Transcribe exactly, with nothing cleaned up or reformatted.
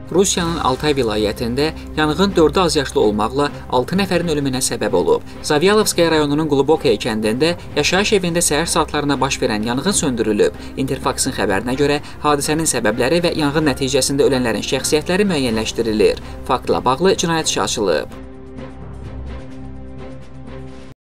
Rusiyanın Altay vilayətində yanğın dördü azyaşlı olmaqla altı nəfərin ölümünə səbəb olub. Zavyalovskaya rayonunun Glubokaya kəndində yaşayış evində səhər saatlarına baş verən yanğın söndürülüb. Interfaxın xəbərinə görə hadisənin səbəbləri və yanğın nəticəsində ölənlərin şəxsiyyətləri müəyyənləşdirilir. Faktla bağlı cinayət işi açılıb.